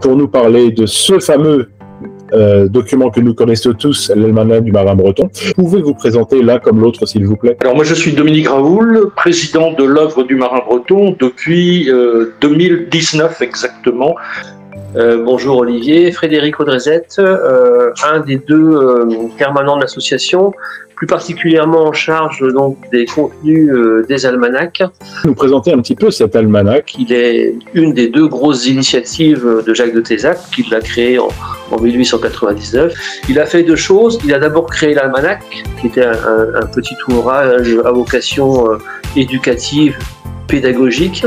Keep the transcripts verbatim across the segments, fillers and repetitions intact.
pour nous parler de ce fameux euh, document que nous connaissons tous, l'Almanach du Marin Breton. Pouvez vous présenter l'un comme l'autre, s'il vous plaît? Alors moi je suis Dominique Raoul, président de l'œuvre du Marin Breton depuis euh, deux mille dix-neuf exactement. Euh, bonjour Olivier, Frédéric Audrezette, euh, un des deux euh, permanents de l'association, plus particulièrement en charge donc des contenus euh, des almanachs. Nous présenter un petit peu cet almanach. Il est une des deux grosses initiatives de Jacques de Tézac, qui l'a créé en, en mille huit cent quatre-vingt-dix-neuf. Il a fait deux choses. Il a d'abord créé l'almanach, qui était un, un, un petit ouvrage à vocation euh, éducative, pédagogique,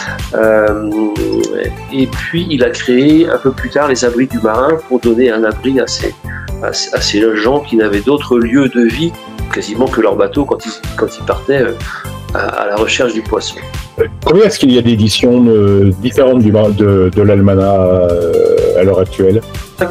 euh, et puis il a créé un peu plus tard les abris du marin pour donner un abri à ces, à, à ces gens qui n'avaient d'autre lieu de vie quasiment que leur bateau quand ils, quand ils partaient à, à la recherche du poisson. Combien est-ce qu'il y a d'éditions euh, différentes du, de, de l'almanach euh, à l'heure actuelle?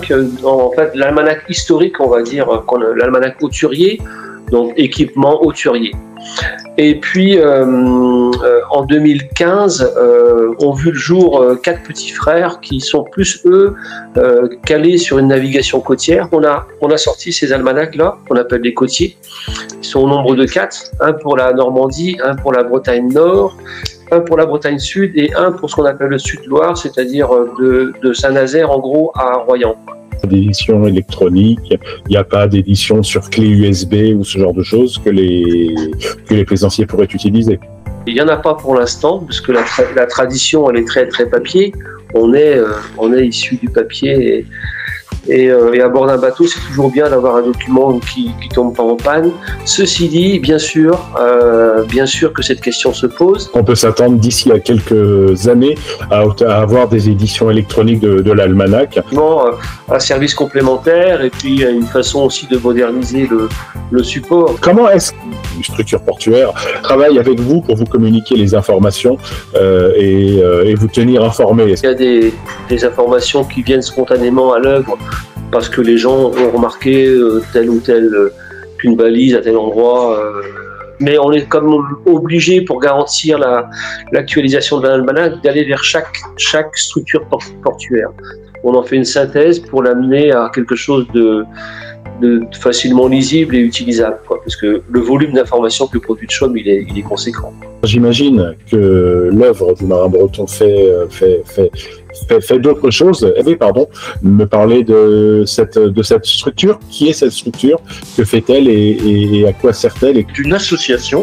En fait, l'almanach historique, on va dire, l'almanach hauturier, donc équipement hauturier. Et puis euh, euh, en deux mille quinze, euh, ont vu le jour euh, quatre petits frères qui sont plus eux euh, calés sur une navigation côtière. On a, on a sorti ces almanachs-là, qu'on appelle les côtiers. Ils sont au nombre de quatre, un pour la Normandie, un pour la Bretagne Nord, un pour la Bretagne Sud et un pour ce qu'on appelle le Sud-Loire, c'est-à-dire de, de Saint-Nazaire en gros à Royan. D'édition électronique, il n'y a pas d'édition sur clé U S B ou ce genre de choses que les, que les plaisanciers pourraient utiliser. Il n'y en a pas pour l'instant, parce que la, tra la tradition elle est très très papier. On est, euh, on est issu du papier et, et, euh, et à bord d'un bateau, c'est toujours bien d'avoir un document qui ne tombe pas en panne. Ceci dit, bien sûr, euh, bien sûr que cette question se pose. On peut s'attendre d'ici à quelques années à, à avoir des éditions électroniques de, de l'almanach. Bon, un service complémentaire et puis une façon aussi de moderniser le, le support. Comment est-ce qu'une structure portuaire travaille avec vous pour vous communiquer les informations euh, et, euh, et vous tenir informés? Il y a des, des informations qui viennent spontanément à l'œuvre parce que les gens ont remarqué euh, tel ou tel euh, qu'une balise à tel endroit. Euh, mais on est comme obligé pour garantir la, l'actualisation de l'almanach d'aller vers chaque, chaque structure portuaire. On en fait une synthèse pour l'amener à quelque chose de, de facilement lisible et utilisable, quoi, parce que le volume d'informations que produit Chaume, il est, il est conséquent. J'imagine que l'œuvre du Marin Breton fait, fait, fait, fait, fait d'autres choses. Eh bien, pardon, me parler de cette, de cette structure. Qui est cette structure? Que fait-elle et, et à quoi sert-elle? Une association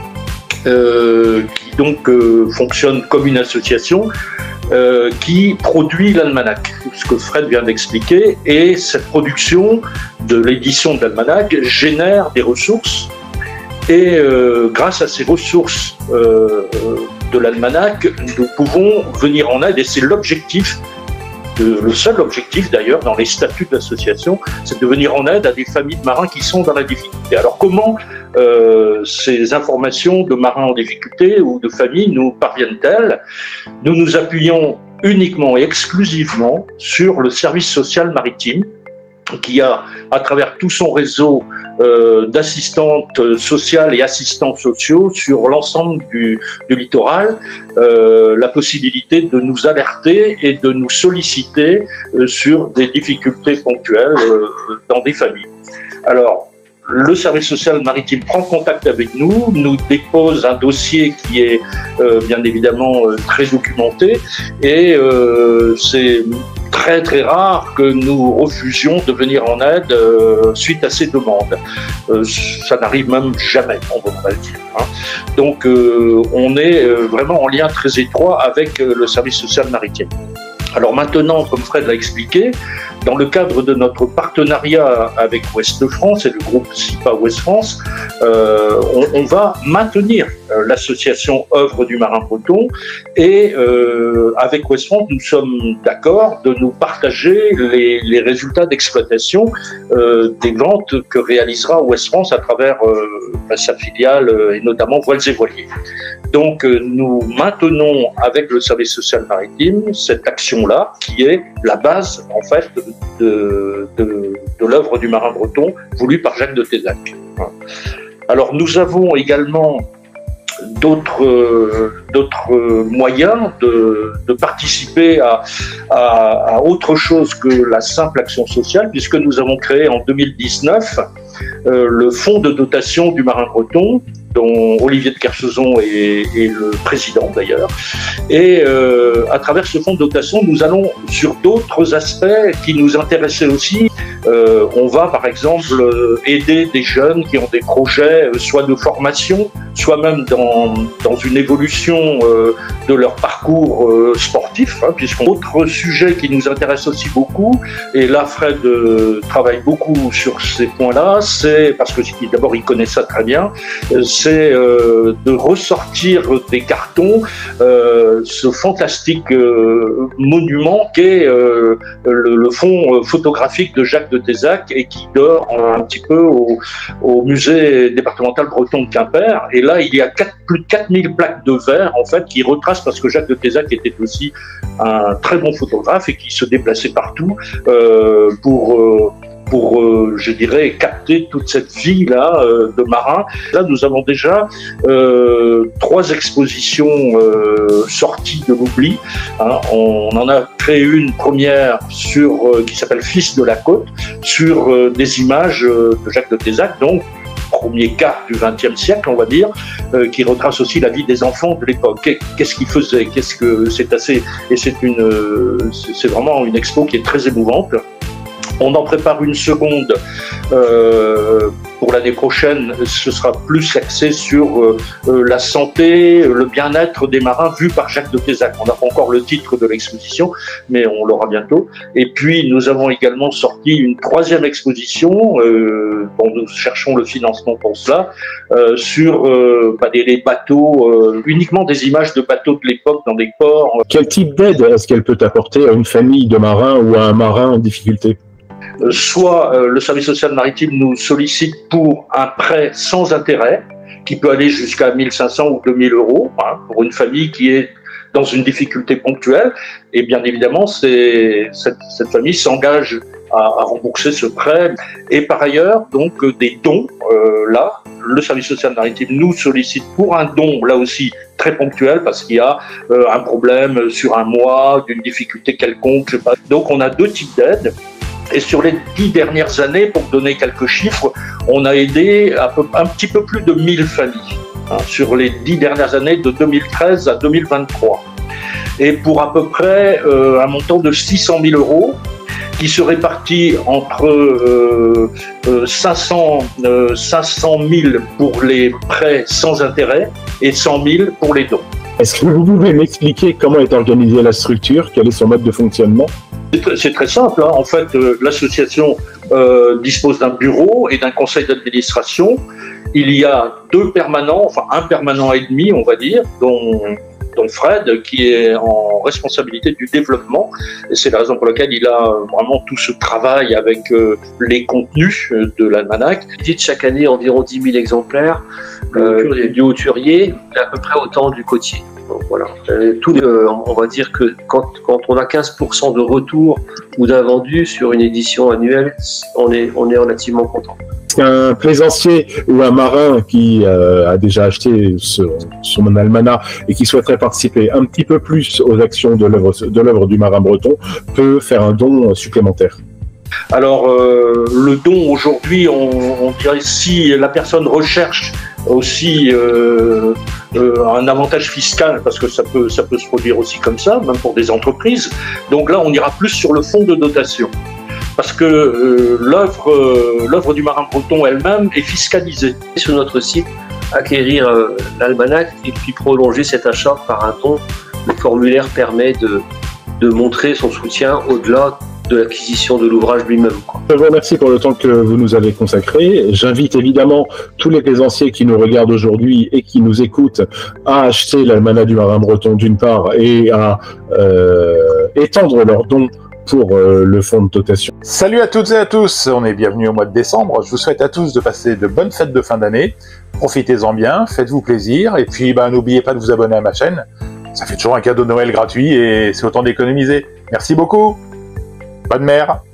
euh, qui donc euh, fonctionne comme une association euh, qui produit l'almanach, ce que Fred vient d'expliquer, et cette production de l'édition de l'almanach génère des ressources. Et euh, grâce à ces ressources euh, de l'almanach, nous pouvons venir en aide, et c'est l'objectif, le seul objectif d'ailleurs dans les statuts de l'association, c'est de venir en aide à des familles de marins qui sont dans la difficulté. Alors comment euh, ces informations de marins en difficulté ou de familles nous parviennent-elles? Nous nous appuyons uniquement et exclusivement sur le service social maritime, qui a, à travers tout son réseau euh, d'assistantes sociales et assistants sociaux sur l'ensemble du, du littoral, euh, la possibilité de nous alerter et de nous solliciter euh, sur des difficultés ponctuelles euh, dans des familles. Alors, le service social maritime prend contact avec nous, nous dépose un dossier qui est euh, bien évidemment euh, très documenté, et euh, c'est très très rare que nous refusions de venir en aide euh, suite à ces demandes. Euh, ça n'arrive même jamais, on va le dire. Hein. Donc euh, on est euh, vraiment en lien très étroit avec euh, le service social maritime. Alors maintenant, comme Fred l'a expliqué, dans le cadre de notre partenariat avec Ouest France et le groupe SIPA Ouest France, euh, on, on va maintenir euh, l'association Œuvre du Marin Breton, et euh, avec Ouest France, nous sommes d'accord de nous partager les, les résultats d'exploitation euh, des ventes que réalisera Ouest France à travers euh, sa filiale et notamment Voiles et Voiliers. Donc euh, nous maintenons avec le service social maritime cette action-là qui est la base en fait de, de, de l'œuvre du Marin Breton voulue par Jacques de Tézac. Alors nous avons également d'autres euh, d'autres moyens de, de participer à, à, à autre chose que la simple action sociale, puisque nous avons créé en deux mille dix-neuf euh, le fonds de dotation du marin breton, dont Olivier de Kersauzon est, est le président d'ailleurs. Et euh, à travers ce fonds de dotation, nous allons sur d'autres aspects qui nous intéressaient aussi. Euh, on va par exemple aider des jeunes qui ont des projets, soit de formation, soit même dans, dans une évolution euh, de leur parcours euh, sportif, hein, puisqu'un autre sujet qui nous intéresse aussi beaucoup, et là Fred euh, travaille beaucoup sur ces points-là, c'est, parce que d'abord il connaît ça très bien, c'est euh, de ressortir des cartons euh, ce fantastique euh, monument qu'est euh, le, le fond photographique de Jacques de Tézac et qui dort un petit peu au, au musée départemental breton de Quimper. Et là, il y a quatre, plus de quatre mille plaques de verre en fait qui retracent, parce que Jacques de Tézac était aussi un très bon photographe et qui se déplaçait partout euh, pour euh, pour, euh, je dirais, capter toute cette vie-là euh, de marins. Là, nous avons déjà euh, trois expositions euh, sorties de l'oubli. Hein. On en a créé une première sur euh, qui s'appelle Fils de la côte, sur euh, des images euh, de Jacques de Tézac, donc premier quart du vingtième siècle, on va dire, euh, qui retrace aussi la vie des enfants de l'époque. Qu'est-ce qu'ils faisaient? Qu'est-ce que c'est assez et c'est une, euh, c'est vraiment une expo qui est très émouvante. On en prépare une seconde euh, pour l'année prochaine. Ce sera plus axé sur euh, la santé, le bien-être des marins vu par Jacques de Tézac. On n'a pas encore le titre de l'exposition, mais on l'aura bientôt. Et puis nous avons également sorti une troisième exposition, euh, dont nous cherchons le financement pour cela, euh, sur euh, bah, des, des bateaux, euh, uniquement des images de bateaux de l'époque dans des ports. Quel type d'aide est-ce qu'elle peut apporter à une famille de marins ou à un marin en difficulté? Soit euh, le service social maritime nous sollicite pour un prêt sans intérêt, qui peut aller jusqu'à mille cinq cents ou deux mille euros, hein, pour une famille qui est dans une difficulté ponctuelle. Et bien évidemment, c'est, cette, cette famille s'engage à, à rembourser ce prêt. Et par ailleurs, donc, des dons, euh, là, le service social maritime nous sollicite pour un don, là aussi, très ponctuel, parce qu'il y a euh, un problème sur un mois, d'une difficulté quelconque, je sais pas. Donc on a deux types d'aides. Et sur les dix dernières années, pour donner quelques chiffres, on a aidé à peu, un petit peu plus de mille familles, hein, sur les dix dernières années de deux mille treize à deux mille vingt-trois. Et pour à peu près euh, un montant de six cent mille euros, qui se répartit entre euh, euh, cinq cent mille pour les prêts sans intérêt et cent mille pour les dons. Est-ce que vous pouvez m'expliquer comment est organisée la structure, quel est son mode de fonctionnement? C'est très simple, hein. En fait, euh, l'association euh, dispose d'un bureau et d'un conseil d'administration. Il y a deux permanents, enfin un permanent et demi, on va dire, dont, dont Fred, qui est en responsabilité du développement. Et c'est la raison pour laquelle il a vraiment tout ce travail avec euh, les contenus de l'almanach. Il édite chaque année environ dix mille exemplaires euh, du hauturier, et à peu près autant du côtier. Donc voilà. Tout, euh, on va dire que quand, quand on a quinze pour cent de retour ou d'invendus sur une édition annuelle, on est, on est relativement content. Un plaisancier ou un marin qui euh, a déjà acheté son, son almanach et qui souhaiterait participer un petit peu plus aux actions de l'œuvre de l'œuvre du marin breton peut faire un don supplémentaire. Alors euh, le don aujourd'hui, on, on dirait si la personne recherche aussi euh, euh, un avantage fiscal, parce que ça peut, ça peut se produire aussi comme ça, même pour des entreprises. Donc là, on ira plus sur le fonds de dotation. Parce que euh, l'œuvre euh, l'œuvre du marin breton elle-même est fiscalisée. Sur notre site, acquérir euh, l'almanach et puis prolonger cet achat par un don. Le formulaire permet de, de montrer son soutien au-delà de l'acquisition de l'ouvrage lui-même. Je vous remercie pour le temps que vous nous avez consacré. J'invite évidemment tous les plaisanciers qui nous regardent aujourd'hui et qui nous écoutent à acheter l'almanach du marin breton d'une part et à euh, étendre leurs dons pour euh, le fonds de dotation. Salut à toutes et à tous, on est bienvenus au mois de décembre. Je vous souhaite à tous de passer de bonnes fêtes de fin d'année. Profitez-en bien, faites-vous plaisir et puis ben, n'oubliez pas de vous abonner à ma chaîne. Ça fait toujours un cadeau de Noël gratuit et c'est autant d'économiser. Merci beaucoup. Bonne mer.